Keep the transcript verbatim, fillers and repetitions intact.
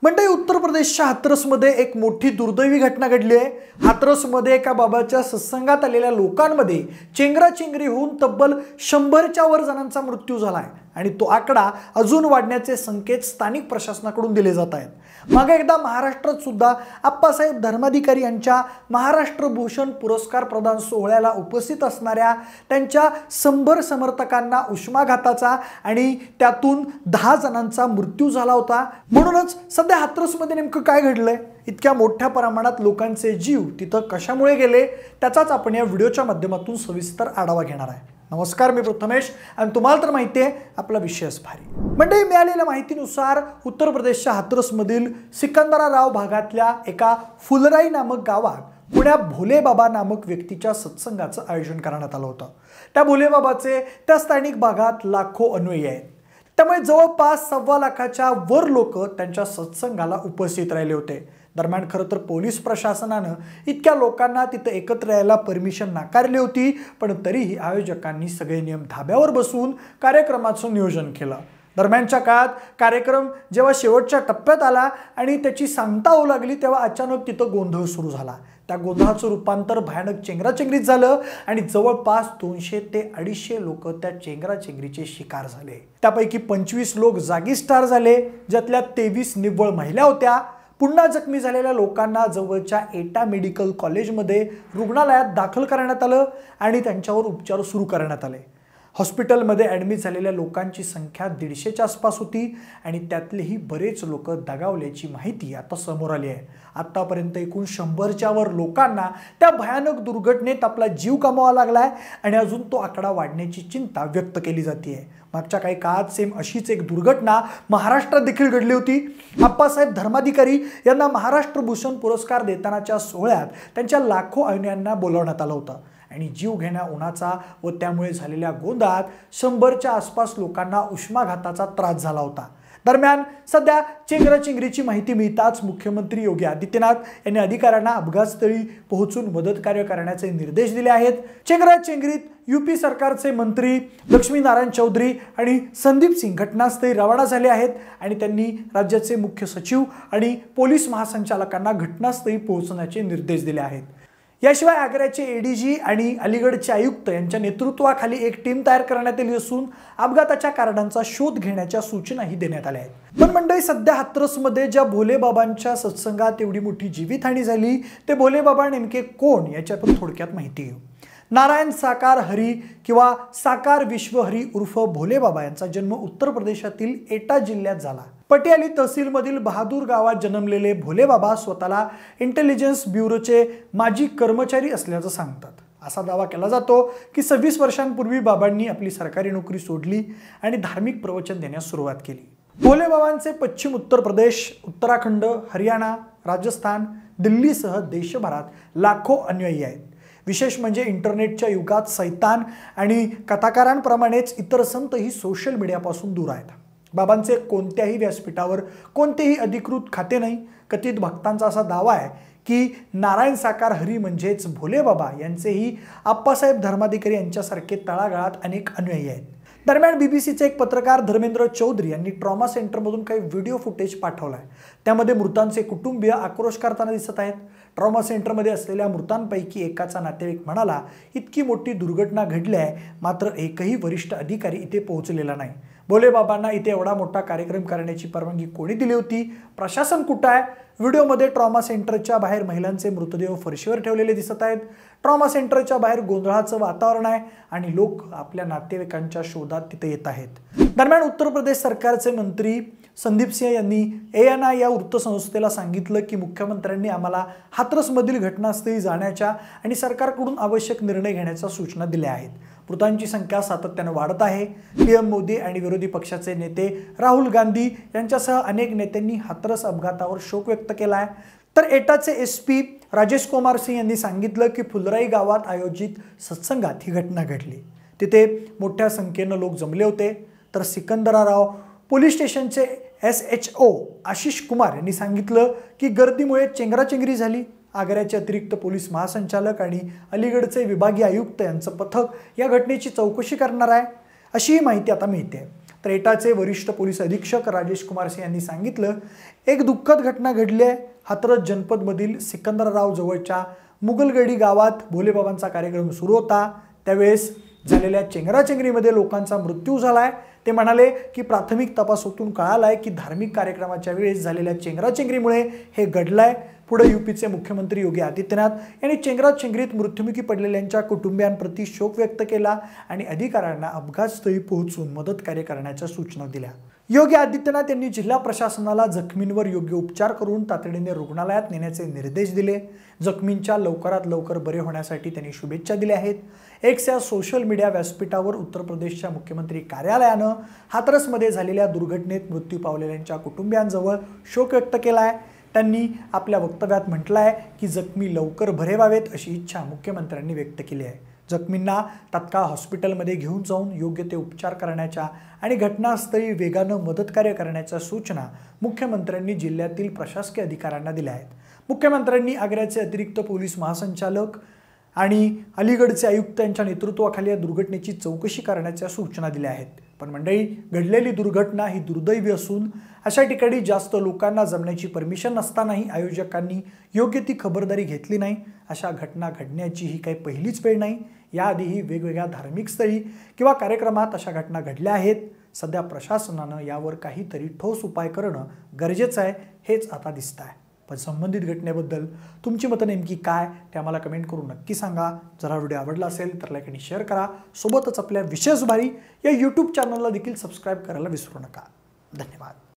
म्हणजे उत्तर प्रदेशच्या हाथरसमध्ये एक मोठी दुर्दैवी घटना घडली आहे। हाथरसमध्ये एका बाबाच्या सत्संगात आलेल्या लोकांमध्ये चेंगराचेंगरी होऊन तब्बल शंभरच्या वर जणांचा मृत्यू झाला आहे आणि तो आकडा अजून वाढण्याचे संकेत स्थानिक प्रशासनाकडून दिले जात आहेत। मागे एकदा महाराष्ट्रात सुद्धा आप्पासाहेब धर्माधिकारी यांच्या महाराष्ट्र भूषण पुरस्कार प्रदान सोहळ्याला उपस्थित असणाऱ्या त्यांच्या शंभर समर्थकांना उष्माघाताचा आणि त्यातून दहा जणांचा मृत्यू झाला होता। म्हणूनच सध्या हाथरसमध्ये नेमकं काय घडलंय, इतक्या मोठ्या प्रमाणात लोकांचे जीव तिथं कशामुळे गेले, त्याचाच आपण या व्हिडिओच्या माध्यमातून सविस्तर आढावा घेणार आहे। नमस्कार, मी प्रथमेश आणि तुम्हाला तर माहिती आहे आपला विषयच भारी। म्हणजे मिळालेल्या माहितीनुसार उत्तर प्रदेशच्या हाथरसमधील सिकंदराराव भागातल्या एका फुलराई नामक गावात पुण्या भोलेबाबा नामक व्यक्तीच्या सत्संगाचं आयोजन करण्यात आलं होतं। त्या भोलेबाबाचे त्या स्थानिक भागात लाखो अनुयायी आहेत, त्यामुळे जवळपास सव्वा लाखाच्या वर लोक त्यांच्या सत्संगाला उपस्थित राहिले होते। दरम्यान खरं तर पोलीस प्रशासनानं इतक्या लोकांना तिथे एकत्र यायला परमिशन नाकारली होती, पण तरीही आयोजकांनी सगळे नियम धाब्यावर बसवून कार्यक्रमाचं नियोजन केलं। दरम्यानच्या काळात कार्यक्रम जेव्हा शेवटच्या टप्प्यात आला आणि त्याची सांगता होऊ लागली तेव्हा अचानक तिथं गोंधळ सुरू झाला। त्या गोंधळाचं रूपांतर भयानक चेंगराचेंगरीत झालं आणि जवळपास दोनशे ते अडीचशे लोक त्या चेंगराचेंगरीचे शिकार झाले। त्यापैकी पंचवीस लोक जागीच ठार झाले, ज्यातल्या तेवीस निव्वळ महिला होत्या। पुन्हा जखमी झालेल्या लोकांना जवळच्या एटा मेडिकल कॉलेजमध्ये रुग्णालयात दाखल करण्यात आलं आणि त्यांच्यावर उपचार सुरू करण्यात आले। हॉस्पिटलमध्ये ॲडमिट झालेल्या लोकांची संख्या दीडशेच्या आसपास होती आणि त्यातलेही बरेच लोक दगावल्याची माहिती आता समोर आली आहे। आतापर्यंत एकूण शंभरच्या वर लोकांना त्या भयानक दुर्घटनेत आपला जीव गमवावा लागलाय आणि अजून तो आकडा वाढण्याची चिंता व्यक्त केली जाते। मागच्या काही काळात सेम अशीच एक दुर्घटना महाराष्ट्रात देखील घडली होती। आप्पासाहेब धर्माधिकारी यांना महाराष्ट्र भूषण पुरस्कार देतानाच्या सोहळ्यात त्यांच्या लाखो अनुयायांना बोलावण्यात आलं होतं आणि जीव घेण्या उन्हाचा व त्यामुळे झालेल्या गोंधळात शंभरच्या आसपास लोकांना उष्माघाताचा त्रास झाला होता। दरम्यान सध्या चेंगराचेंगरीची माहिती मिळताच मुख्यमंत्री योगी आदित्यनाथ यांनी अधिकाऱ्यांना अपघातस्थळी पोहोचून मदत कार्य करण्याचे निर्देश दिले आहेत। चेंगराचेंगरीत यूपी सरकारचे मंत्री लक्ष्मीनारायण चौधरी आणि संदीप सिंग घटनास्थळी रवाना झाले आहेत आणि त्यांनी राज्याचे मुख्य सचिव आणि पोलीस महासंचालकांना घटनास्थळी पोहोचण्याचे निर्देश दिले आहेत। याशिवाय आग्र्याचे एडीजी आणि अलीगडचे आयुक्त यांच्या नेतृत्वाखाली एक टीम तयार करण्यात आली असून अपघाताच्या कारणांचा शोध घेण्याच्या सूचनाही देण्यात आल्या आहेत। पण मंडळी, सध्या हाथरसमध्ये ज्या भोलेबाबांच्या सत्संगात एवढी मोठी जीवितहानी झाली ते भोलेबाबा नेमके कोण याची आपण थोडक्यात माहिती घेऊ। नारायण साकार हरी किंवा साकार विश्वहरी उर्फ भोलेबाबा यांचा जन्म उत्तर प्रदेशातील एटा जिल्ह्यात झाला। पटियाली तहसीलमधील बहादूर गावात जन्मलेले भोलेबाबा स्वतःला इंटेलिजन्स ब्युरोचे माजी कर्मचारी असल्याचं सांगतात। असा दावा केला जातो की सव्वीस वर्षांपूर्वी बाबांनी आपली सरकारी नोकरी सोडली आणि धार्मिक प्रवचन देण्यास सुरुवात केली। भोलेबाबांचे पश्चिम उत्तर प्रदेश, उत्तराखंड, हरियाणा, राजस्थान, दिल्लीसह देशभरात लाखो अनुयायी आहेत। विशेष म्हणजे इंटरनेटच्या युगात सैतान आणि कथाकारांप्रमाणेच इतर संतही सोशल मीडियापासून दूर आहेत। बाबांचे कोणत्याही व्यासपीठावर कोणतेही अधिकृत खाते नाही। कथित भक्तांचा असा दावा आहे की नारायण साकार हरी म्हणजेच भोलेबाबा यांचेही आप्पासाहेब धर्माधिकारी यांच्यासारखे तळागाळात अनेक अनुयायी आहेत। दरम्यान बीबीसीचे एक पत्रकार धर्मेंद्र चौधरी यांनी ट्रॉमा सेंटरमधून काही व्हिडिओ फुटेज पाठवला आहे। त्यामध्ये मृतांचे कुटुंबीय आक्रोश करताना दिसत आहेत। ट्रॉमा सेंटरमध्ये असलेल्या मृतांपैकी एकाचा नातेवाईक म्हणाला, इतकी मोठी दुर्घटना घडली आहे मात्र एकही वरिष्ठ अधिकारी इथे पोहोचलेला नाही। भोलेबाबांना इथे एवढा मोठा कार्यक्रम करण्याची परवानगी कोणी दिली होती? प्रशासन कुठं आहे? व्हिडिओमध्ये ट्रॉमा सेंटरच्या बाहेर महिलांचे मृतदेह फरशीवर ठेवलेले दिसत आहेत। ट्रॉमा सेंटरच्या बाहेर गोंधळाचं वातावरण आहे आणि लोक आपल्या नातेवाईकांच्या शोधात तिथे येत आहेत। दरम्यान उत्तर प्रदेश सरकारचे मंत्री संदीप सिंह यांनी ए एन आय या वृत्तसंस्थेला सांगितलं की मुख्यमंत्र्यांनी आम्हाला हाथरसमधील घटनास्थळी जाण्याच्या आणि सरकारकडून आवश्यक निर्णय घेण्याच्या सूचना दिल्या आहेत। मृतांची संख्या सातत्याने वाढत आहे। पीएम मोदी आणि विरोधी पक्षाचे नेते राहुल गांधी यांच्यासह अनेक नेत्यांनी हाथरस अपघातावर शोक व्यक्त केला आहे। तर एटाचे एस पी राजेश कुमार सिंह यांनी सांगितलं की फुलराई गावात आयोजित सत्संगात ही घटना घडली। तिथे मोठ्या संख्येने लोक जमले होते। तर सिकंदराराव पोलीस स्टेशनचे S H O Ashish Kumar यांनी सांगितलं की गर्दीमुळे चेंगराचेंगरी झाली। आग्र्याचे अतिरिक्त पोलीस महासंचालक आणि अलीगडचे विभागीय आयुक्त यांचं पथक या घटनेची चौकशी करणार आहे, अशी माहिती आता मिळते। तर एटाचे वरिष्ठ पोलीस अधीक्षक राजेश कुमार सिंह यांनी सांगितलं, एक दुःखद घटना घडली आहे. हाथरस जनपदमधील सिकंदराराव जवळच्या मुगलगडी गावात भोलेबाबांचा कार्यक्रम सुरू होता. त्यावेळेस झालेल्या चेंगराचेंगरीमध्ये लोकांचा मृत्यू झालाय. ते म्हणाले की प्राथमिक तपासातून कळालाय की धार्मिक कार्यक्रमाच्या वेळेस झालेल्या चेंगराचेंगरीमुळे हे घडलंय. पुढे यूपीचे मुख्यमंत्री योगी आदित्यनाथ यांनी चेंगराचेंगरीत मृत्युमुखी पडलेल्यांच्या कुटुंबियांप्रती शोक व्यक्त केला आणि अधिकाऱ्यांना अपघातस्थळी पोहोचून मदतकार्य करण्याच्या सूचना दिल्या. योगी आदित्यनाथ यांनी जिल्हा प्रशासनाला जखमींवर योग्य उपचार करून तातडीने रुग्णालयात नेण्याचे निर्देश दिले. जखमींच्या लवकरात लवकर बरे होण्यासाठी त्यांनी शुभेच्छा दिल्या आहेत. एक्स या सोशल मीडिया व्यासपीठावर उत्तर प्रदेशच्या मुख्यमंत्री कार्यालयानं हाथरसमध्ये झालेल्या दुर्घटनेत मृत्यू पावलेल्यांच्या कुटुंबियांजवळ शोक व्यक्त केला आहे. त्यांनी आपल्या वक्तव्यात म्हटलं आहे की जखमी लवकर बरे व्हावेत अशी इच्छा मुख्यमंत्र्यांनी व्यक्त केली आहे. जखमींना तात्काळ हॉस्पिटलमध्ये घेऊन जाऊन योग्य ते उपचार करण्याच्या आणि घटनास्थळी वेगानं मदतकार्य करण्याच्या सूचना मुख्यमंत्र्यांनी जिल्ह्यातील प्रशासकीय अधिकाऱ्यांना दिल्या आहेत. मुख्यमंत्र्यांनी आग्र्याचे अतिरिक्त पोलीस महासंचालक आणि अलीगडचे आयुक्त यांच्या नेतृत्वाखाली या दुर्घटनेची चौकशी करण्याच्या सूचना दिल्या आहेत. पण मंडळी, घडलेली दुर्घटना ही दुर्दैवी असून अशा ठिकाणी जास्त लोकांना जमण्याची परमिशन नसतानाही आयोजकांनी योग्य ती खबरदारी घेतली नाही. अशा घटना घडण्याची ही काही पहिलीच वेळ नाही. याआधीही वेगवेगळ्या धार्मिक स्थळी किंवा कार्यक्रमात अशा घटना घडल्या आहेत. सध्या प्रशासनानं यावर काहीतरी ठोस उपाय करणं गरजेचं आहे, हेच आता दिसत आहे. पण संबंधित घटनेबद्दल तुमची मतं नेमकी काय ते आम्हाला कमेंट करून नक्की सांगा. जर हा व्हिडिओ आवडला असेल तर लाईक आणि शेअर करा. सोबतच आपल्या विशेष भारी या यूट्यूब चॅनलला देखील सबस्क्राईब करायला विसरू नका. धन्यवाद.